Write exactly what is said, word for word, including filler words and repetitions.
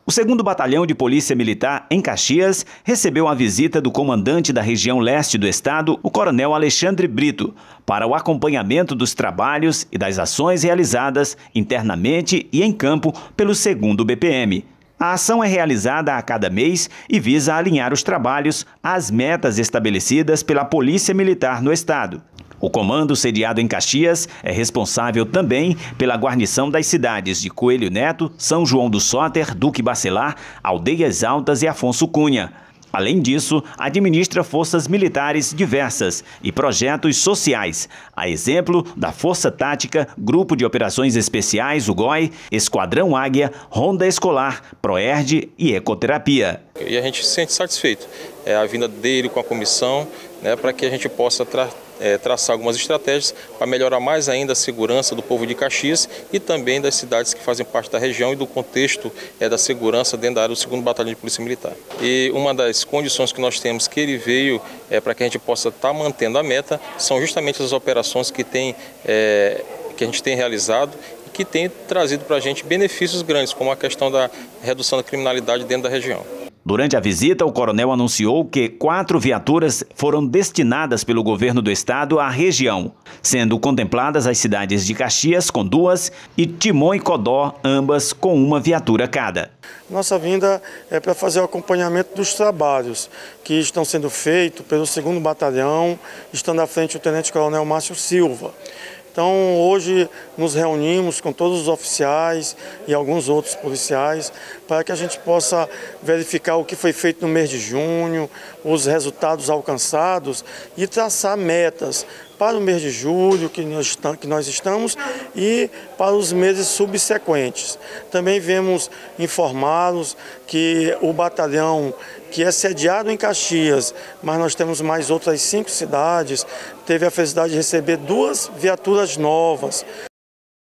O segundo Batalhão de Polícia Militar, em Caxias, recebeu a visita do comandante da região leste do estado, o coronel Alexandre Brito, para o acompanhamento dos trabalhos e das ações realizadas internamente e em campo pelo segundo B P M. A ação é realizada a cada mês e visa alinhar os trabalhos às metas estabelecidas pela Polícia Militar no estado. O comando sediado em Caxias é responsável também pela guarnição das cidades de Coelho Neto, São João do Soter, Duque Bacelar, Aldeias Altas e Afonso Cunha. Além disso, administra forças militares diversas e projetos sociais, a exemplo da Força Tática, Grupo de Operações Especiais, o G O I, Esquadrão Águia, Ronda Escolar, Proerd e Ecoterapia. E a gente se sente satisfeito, é a vinda dele com a comissão, né, para que a gente possa tra é, traçar algumas estratégias para melhorar mais ainda a segurança do povo de Caxias e também das cidades que fazem parte da região e do contexto é, da segurança dentro da área do segundo Batalhão de Polícia Militar. E uma das condições que nós temos que ele veio é, para que a gente possa estar tá mantendo a meta são justamente as operações que, tem, é, que a gente tem realizado e que tem trazido para a gente benefícios grandes, como a questão da redução da criminalidade dentro da região. Durante a visita, o coronel anunciou que quatro viaturas foram destinadas pelo governo do estado à região, sendo contempladas as cidades de Caxias com duas e Timon e Codó, ambas com uma viatura cada. Nossa vinda é para fazer o acompanhamento dos trabalhos que estão sendo feitos pelo segundo Batalhão, estando à frente o Tenente-Coronel Márcio Silva. Então, hoje nos reunimos com todos os oficiais e alguns outros policiais para que a gente possa verificar o que foi feito no mês de junho, os resultados alcançados e traçar metas para o mês de julho, que nós, que nós estamos, e para os meses subsequentes. Também viemos informá-los que o batalhão, que é sediado em Caxias, mas nós temos mais outras cinco cidades, teve a felicidade de receber duas viaturas novas